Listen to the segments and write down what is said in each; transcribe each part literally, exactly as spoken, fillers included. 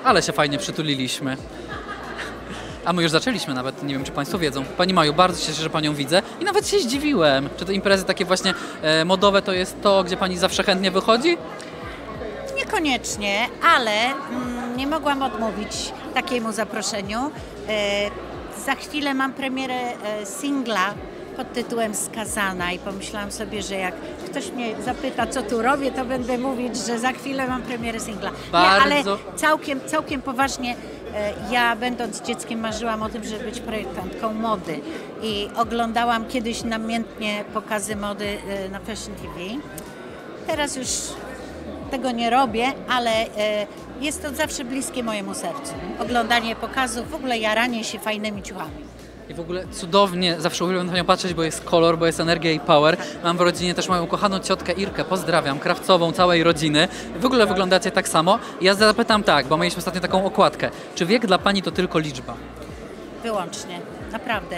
Ale się fajnie przytuliliśmy. A my już zaczęliśmy nawet, nie wiem czy Państwo wiedzą. Pani Maju, bardzo się cieszę, że Panią widzę i nawet się zdziwiłem. Czy te imprezy takie właśnie e, modowe to jest to, gdzie Pani zawsze chętnie wychodzi? Niekoniecznie, ale mm, nie mogłam odmówić takiemu zaproszeniu. E, za chwilę mam premierę e, singla pod tytułem Skazana i pomyślałam sobie, że jak ktoś mnie zapyta, co tu robię, to będę mówić, że za chwilę mam premierę singla. Bardzo... Nie, ale całkiem, całkiem poważnie, e, ja będąc dzieckiem marzyłam o tym, żeby być projektantką mody i oglądałam kiedyś namiętnie pokazy mody e, na Fashion T V. Teraz już tego nie robię, ale e, jest to zawsze bliskie mojemu sercu. Oglądanie pokazów, w ogóle jaranie się fajnymi ciuchami. I w ogóle cudownie, zawsze uwielbiam na nią patrzeć, bo jest kolor, bo jest energia i power. Mam w rodzinie też moją ukochaną ciotkę Irkę, pozdrawiam, krawcową całej rodziny. W ogóle wyglądacie tak samo. I ja zapytam tak, bo mieliśmy ostatnio taką okładkę. Czy wiek dla Pani to tylko liczba? Wyłącznie, naprawdę.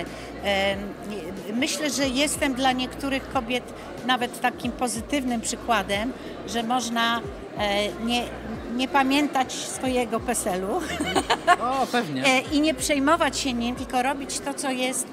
Myślę, że jestem dla niektórych kobiet nawet takim pozytywnym przykładem, że można nie, nie pamiętać swojego peselu O, pewnie. i nie przejmować się nim, tylko robić to, co jest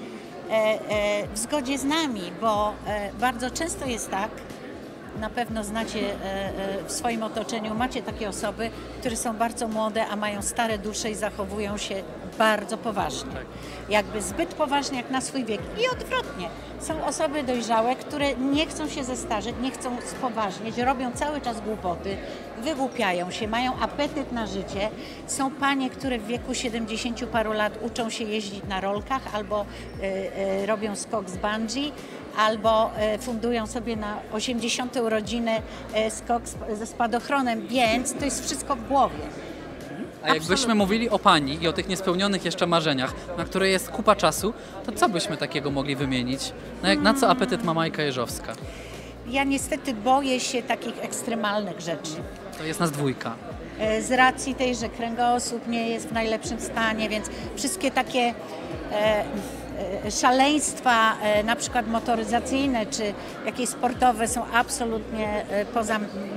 w zgodzie z nami, bo bardzo często jest tak, na pewno znacie w swoim otoczeniu, macie takie osoby, które są bardzo młode, a mają stare dusze i zachowują się bardzo poważnie. Tak. Jakby zbyt poważnie jak na swój wiek. I odwrotnie. Są osoby dojrzałe, które nie chcą się zestarzeć, nie chcą spoważnieć, robią cały czas głupoty, wygłupiają się, mają apetyt na życie. Są panie, które w wieku siedemdziesięciu paru lat uczą się jeździć na rolkach albo y, y, robią skok z bungee, albo fundują sobie na osiemdziesiąte urodziny skok ze spadochronem, więc to jest wszystko w głowie. A jakbyśmy Absolutnie. mówili o Pani i o tych niespełnionych jeszcze marzeniach, na które jest kupa czasu, to co byśmy takiego mogli wymienić? Na, jak, na co apetyt ma Majka Jeżowska? Ja niestety boję się takich ekstremalnych rzeczy. To jest nas dwójka. Z racji tej, że kręgosłup nie jest w najlepszym stanie, więc wszystkie takie e, szaleństwa, na przykład motoryzacyjne czy jakieś sportowe są absolutnie poza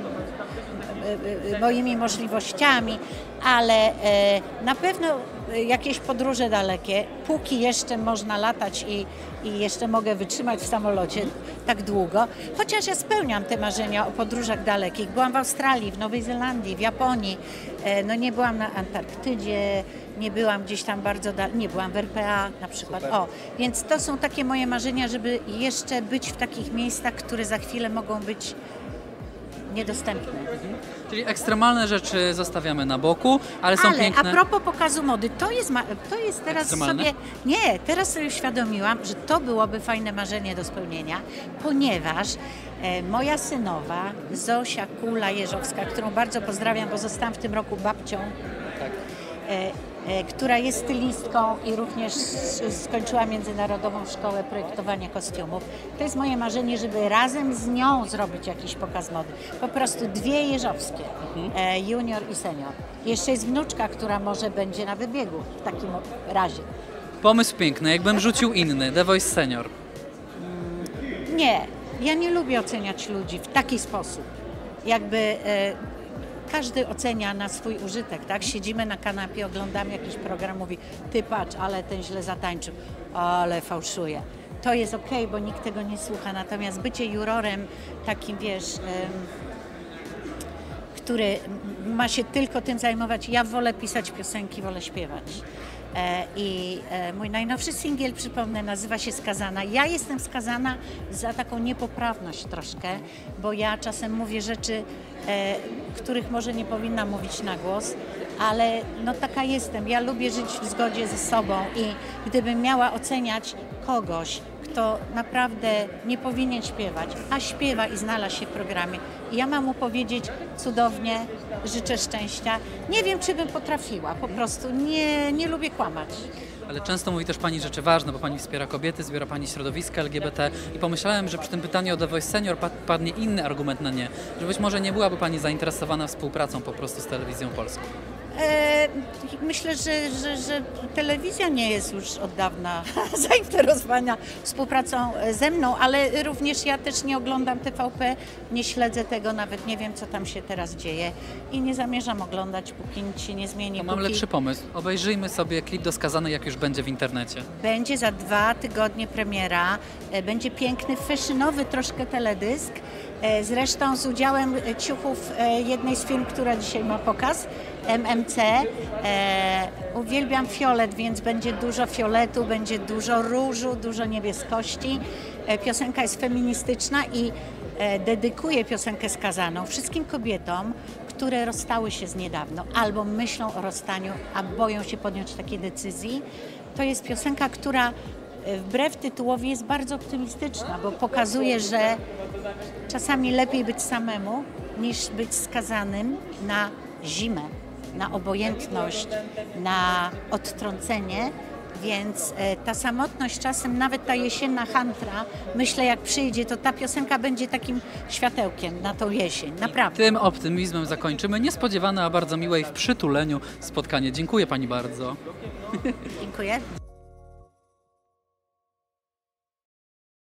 moimi możliwościami, ale na pewno jakieś podróże dalekie, póki jeszcze można latać i, i jeszcze mogę wytrzymać w samolocie tak długo, chociaż ja spełniam te marzenia o podróżach dalekich. Byłam w Australii, w Nowej Zelandii, w Japonii, no nie byłam na Antarktydzie, nie byłam gdzieś tam bardzo daleko, nie byłam w R P A na przykład. O, więc to są takie moje marzenia, żeby jeszcze być w takich miejscach, które za chwilę mogą być niedostępne. Mhm. Czyli ekstremalne rzeczy zostawiamy na boku, ale są ale, piękne. A propos pokazu mody, to jest, to jest teraz sobie... Nie, teraz sobie uświadomiłam, że to byłoby fajne marzenie do spełnienia, ponieważ e, moja synowa, Zosia Kula-Jeżowska, którą bardzo pozdrawiam, bo zostałam w tym roku babcią, Tak. e, e, która jest stylistką i również skończyła Międzynarodową Szkołę Projektowania Kostiumów. To jest moje marzenie, żeby razem z nią zrobić jakiś pokaz mody. Po prostu dwie Jeżowskie, mhm. e, junior i senior. Jeszcze jest wnuczka, która może będzie na wybiegu w takim razie. Pomysł piękny, jakbym rzucił inny, The Voice Senior. Mm, nie, ja nie lubię oceniać ludzi w taki sposób. Jakby... E, Każdy ocenia na swój użytek, tak? Siedzimy na kanapie, oglądamy jakiś program, mówi, ty patrz, ale ten źle zatańczył, ale fałszuje. To jest okej, okay, bo nikt tego nie słucha, natomiast bycie jurorem takim, wiesz, um, który ma się tylko tym zajmować, ja wolę pisać piosenki, wolę śpiewać. I mój najnowszy singiel, przypomnę, nazywa się Skazana. Ja jestem skazana za taką niepoprawność troszkę, bo ja czasem mówię rzeczy, których może nie powinnam mówić na głos, ale no taka jestem. Ja lubię żyć w zgodzie ze sobą i gdybym miała oceniać kogoś, kto naprawdę nie powinien śpiewać, a śpiewa i znalazł się w programie, i ja mam mu powiedzieć cudownie, życzę szczęścia. Nie wiem, czy bym potrafiła, po prostu nie, nie lubię kłamać. Ale często mówi też Pani rzeczy ważne, bo Pani wspiera kobiety, wspiera Pani środowiska L G B T i pomyślałem, że przy tym pytaniu o The Voice Senior padnie inny argument na nie, że być może nie byłaby Pani zainteresowana współpracą po prostu z Telewizją Polską. E ale myślę, że, że, że telewizja nie jest już od dawna zainteresowana współpracą ze mną, ale również ja też nie oglądam T V P, nie śledzę tego, nawet nie wiem, co tam się teraz dzieje i nie zamierzam oglądać, póki nic się nie zmieni. To mam póki... lepszy pomysł. Obejrzyjmy sobie klip do Skazanej, jak już będzie w internecie. Będzie za dwa tygodnie premiera, e, będzie piękny, fashionowy troszkę teledysk, e, zresztą z udziałem e, ciuchów e, jednej z firm, która dzisiaj ma pokaz, M M C. E, uwielbiam fiolet, więc będzie dużo fioletu, będzie dużo różu, dużo niebieskości. E, piosenka jest feministyczna i e, dedykuję piosenkę Skazaną wszystkim kobietom, które rozstały się z niedawno albo myślą o rozstaniu, a boją się podjąć takiej decyzji. To jest piosenka, która e, wbrew tytułowi jest bardzo optymistyczna, bo pokazuje, że czasami lepiej być samemu niż być skazanym na zimę, na obojętność, na odtrącenie, więc e, ta samotność czasem, nawet ta jesienna hantra, myślę jak przyjdzie, to ta piosenka będzie takim światełkiem na tą jesień, naprawdę. Tym optymizmem zakończymy niespodziewane, a bardzo miłe i w przytuleniu spotkanie. Dziękuję pani bardzo. Dziękuję.